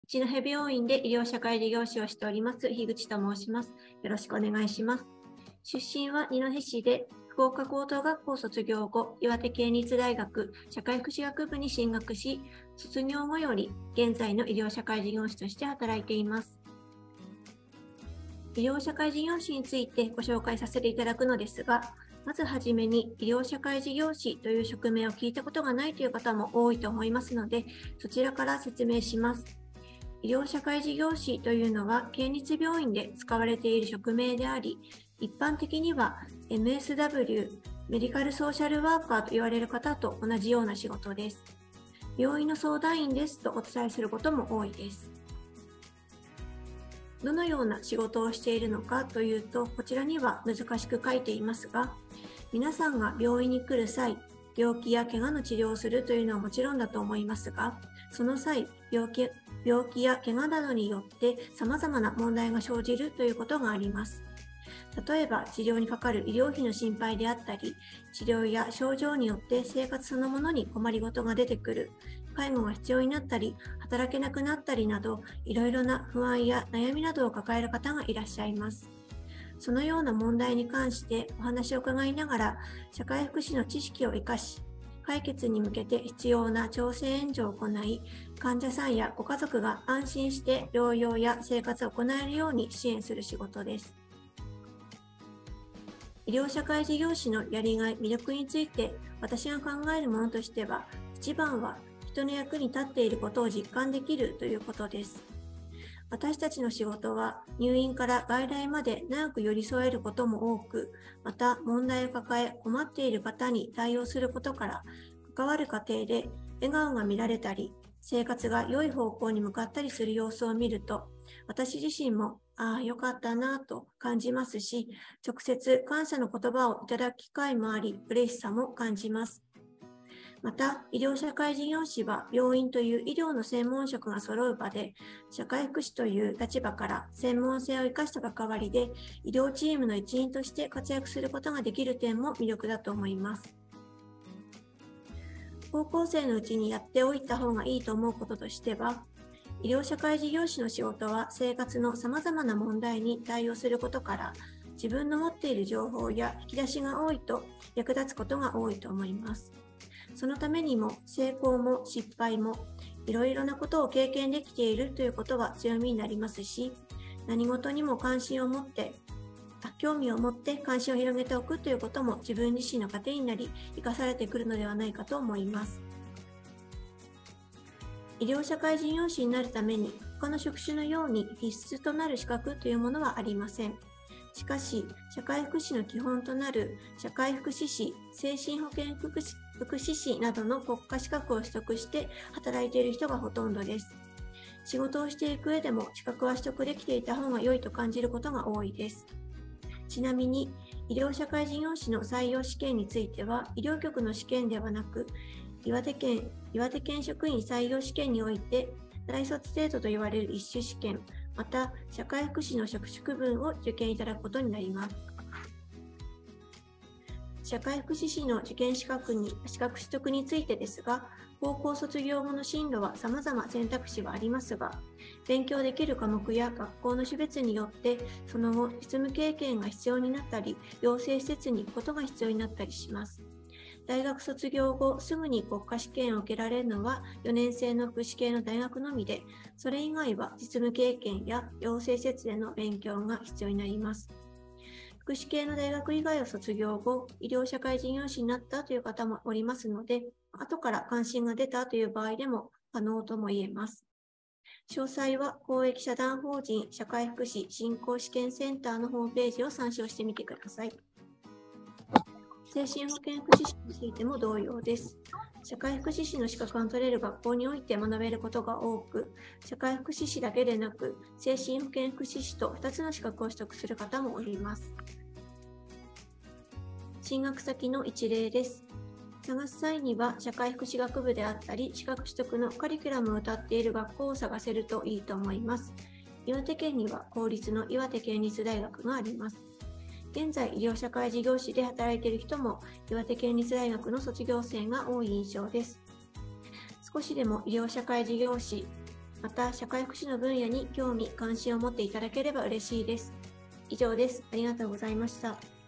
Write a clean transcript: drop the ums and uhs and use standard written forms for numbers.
一戸病院で医療社会事業士をしております、樋口と申します。よろしくお願いします。出身は二戸市で、福岡高等学校卒業後、岩手県立大学社会福祉学部に進学し、卒業後より現在の医療社会事業士として働いています。医療社会事業士についてご紹介させていただくのですが、まずはじめに医療社会事業士という職名を聞いたことがないという方も多いと思いますので、そちらから説明します。医療社会事業士というのは県立病院で使われている職名であり、一般的には MSW、メディカルソーシャルワーカーと言われる方と同じような仕事です。病院の相談員ですとお伝えすることも多いです。どのような仕事をしているのかというと、こちらには難しく書いていますが、皆さんが病院に来る際、病気や怪我の治療をするというのはもちろんだと思いますが、その際、病気や怪我などによって様々な問題が生じるということがあります。例えば、治療にかかる医療費の心配であったり、治療や症状によって生活そのものに困りごとが出てくる、介護が必要になったり、働けなくなったりなど、いろいろな不安や悩みなどを抱える方がいらっしゃいます。そのような問題に関してお話を伺いながら、社会福祉の知識を生かし、解決に向けて必要な調整援助を行い、患者さんやご家族が安心して療養や生活を行えるように支援する仕事です。医療社会事業士のやりがい、魅力について私が考えるものとしては、一番は人の役に立っていることを実感できるということです。私たちの仕事は入院から外来まで長く寄り添えることも多く、また問題を抱え困っている方に対応することから、関わる過程で笑顔が見られたり、生活が良い方向に向かったりする様子を見ると、私自身も良かったなぁと感じますし、直接感謝の言葉をいただく機会もあり、嬉しさも感じます。また、医療社会事業士は病院という医療の専門職が揃う場で、社会福祉という立場から専門性を生かした関わりで、医療チームの一員として活躍することができる点も魅力だと思います。高校生のうちにやっておいた方がいいと思うこととしては、医療社会事業士の仕事は生活のさまざまな問題に対応することから、自分の持っている情報や引き出しが多いと役立つことが多いと思います。そのためにも成功も失敗もいろいろなことを経験できているということは強みになりますし、何事にも興味を持って関心を広げておくということも自分自身の糧になり生かされてくるのではないかと思います。医療社会事業士になるために他の職種のように必須となる資格というものはありません。しかし、社会福祉の基本となる社会福祉士、精神保健福祉士などの国家資格を取得して働いている人がほとんどです。仕事をしていく上でも資格は取得できていた方が良いと感じることが多いです。ちなみに、医療社会事業士の採用試験については、医療局の試験ではなく、岩手県職員採用試験において、大卒程度と言われる一種試験、また社会福祉の職種区分を受験いただくことになります。社会福祉士の受験資格取得についてですが、高校卒業後の進路は様々選択肢はありますが、勉強できる科目や学校の種別によって、その後、実務経験が必要になったり、養成施設に行くことが必要になったりします。大学卒業後、すぐに国家試験を受けられるのは4年生の福祉系の大学のみで、それ以外は実務経験や養成施設での勉強が必要になります。福祉系の大学以外を卒業後、医療社会事業士になったという方もおりますので、後から関心が出たという場合でも可能とも言えます。詳細は公益社団法人社会福祉振興試験センターのホームページを参照してみてください。精神保健福祉士についても同様です。社会福祉士の資格が取れる学校において学べることが多く、社会福祉士だけでなく、精神保健福祉士と2つの資格を取得する方もおります。進学先の一例です。探す際には、社会福祉学部であったり、資格取得のカリキュラムを謳っている学校を探せるといいと思います。岩手県には公立の岩手県立大学があります。現在、医療社会事業士で働いている人も岩手県立大学の卒業生が多い印象です。少しでも医療社会事業士また、社会福祉の分野に興味・関心を持っていただければ嬉しいです。以上です。ありがとうございました。